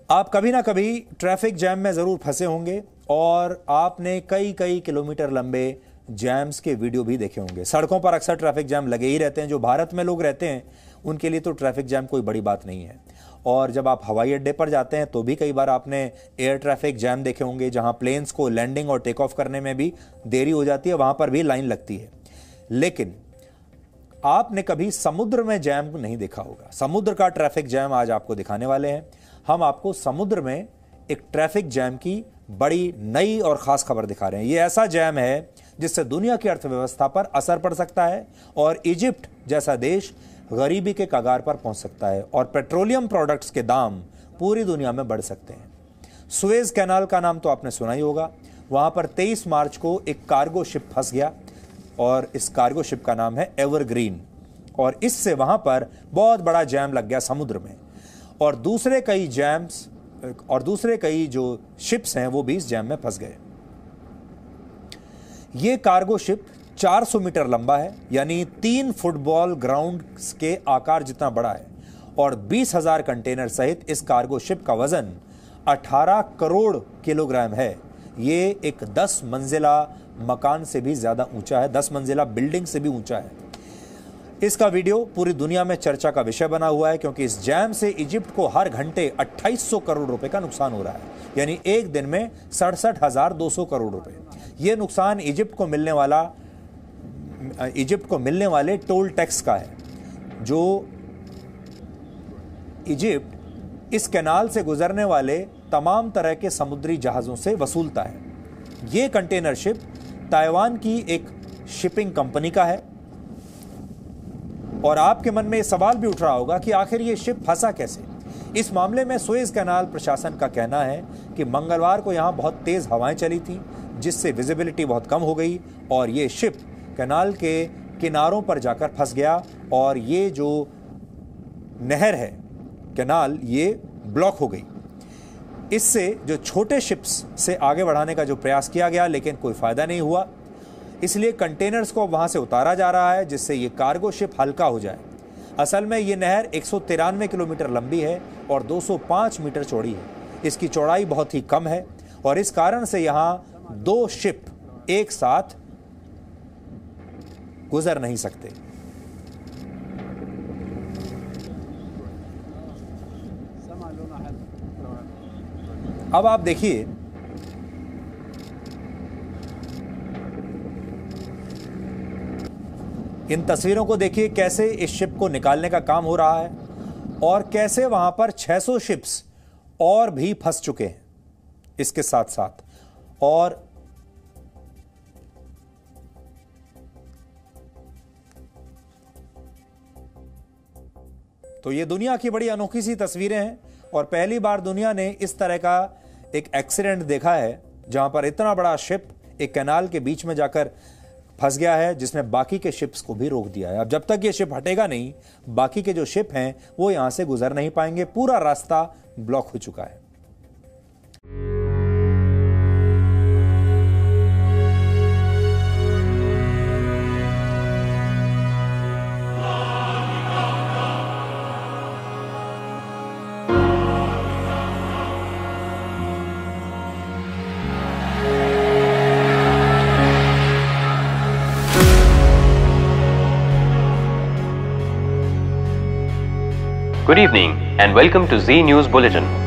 आप कभी ना कभी ट्रैफिक जैम में ज़रूर फंसे होंगे और आपने कई कई किलोमीटर लंबे जैम्स के वीडियो भी देखे होंगे। सड़कों पर अक्सर ट्रैफिक जैम लगे ही रहते हैं। जो भारत में लोग रहते हैं उनके लिए तो ट्रैफिक जैम कोई बड़ी बात नहीं है। और जब आप हवाई अड्डे पर जाते हैं तो भी कई बार आपने एयर ट्रैफिक जैम देखे होंगे, जहां प्लेन्स को लैंडिंग और टेक ऑफ करने में भी देरी हो जाती है, वहां पर भी लाइन लगती है। लेकिन आपने कभी समुद्र में जैम नहीं देखा होगा। समुद्र का ट्रैफिक जैम आज आपको दिखाने वाले हैं। हम आपको समुद्र में एक ट्रैफिक जैम की बड़ी नई और खास खबर दिखा रहे हैं। यह ऐसा जैम है जिससे दुनिया की अर्थव्यवस्था पर असर पड़ सकता है और इजिप्ट जैसा देश गरीबी के कगार पर पहुंच सकता है और पेट्रोलियम प्रोडक्ट्स के दाम पूरी दुनिया में बढ़ सकते हैं। सुएज कैनाल का नाम तो आपने सुना ही होगा। वहां पर 23 मार्च को एक कार्गो शिप फंस गया और इस कार्गो शिप का नाम है एवरग्रीन, और इससे वहां पर बहुत बड़ा जैम लग गया समुद्र में। और दूसरे कई जो शिप्स हैं वो भी इस जैम में फंस गए। ये कार्गो शिप 400 मीटर लंबा है, यानी 3 फुटबॉल ग्राउंड के आकार जितना बड़ा है, और 20,000 कंटेनर सहित इस कार्गो शिप का वजन 18 करोड़ किलोग्राम है। ये एक 10 मंजिला मकान से भी ज्यादा ऊंचा है, 10 मंजिला बिल्डिंग से भी ऊंचा है। इसका वीडियो पूरी दुनिया में चर्चा का विषय बना हुआ है, क्योंकि इस जैम से इजिप्ट को हर घंटे 2800 करोड़ रुपए का नुकसान हो रहा है, यानी एक दिन में 67,200 करोड़ रुपए। यह नुकसान इजिप्ट को मिलने वाले टोल टैक्स का है, जो इजिप्ट इस कैनाल से गुजरने वाले तमाम तरह के समुद्री जहाजों से वसूलता है। यह कंटेनर शिप ताइवान की एक शिपिंग कंपनी का है। और आपके मन में यह सवाल भी उठ रहा होगा कि आखिर यह शिप फंसा कैसे। इस मामले में सुएज कैनाल प्रशासन का कहना है कि मंगलवार को यहां बहुत तेज हवाएं चली थी, जिससे विजिबिलिटी बहुत कम हो गई और यह शिप कैनाल के किनारों पर जाकर फंस गया और ये जो नहर है कैनाल, ये ब्लॉक हो गई। इससे जो छोटे शिप्स से आगे बढ़ाने का जो प्रयास किया गया, लेकिन कोई फायदा नहीं हुआ। इसलिए कंटेनर्स को वहां से उतारा जा रहा है, जिससे ये कार्गो शिप हल्का हो जाए। असल में ये नहर 193 किलोमीटर लंबी है और 205 मीटर चौड़ी है। इसकी चौड़ाई बहुत ही कम है और इस कारण से यहां 2 शिप एक साथ गुजर नहीं सकते। अब आप देखिए, इन तस्वीरों को देखिए, कैसे इस शिप को निकालने का काम हो रहा है और कैसे वहां पर 600 शिप्स और भी फंस चुके हैं इसके साथ साथ। और तो ये दुनिया की बड़ी अनोखी सी तस्वीरें हैं और पहली बार दुनिया ने इस तरह का एक एक्सीडेंट देखा है, जहां पर इतना बड़ा शिप एक कैनाल के बीच में जाकर फंस गया है, जिसने बाकी के शिप्स को भी रोक दिया है। अब जब तक ये शिप हटेगा नहीं, बाकी के जो शिप हैं वो यहां से गुजर नहीं पाएंगे। पूरा रास्ता ब्लॉक हो चुका है। Good evening and welcome to Z News Bulletin.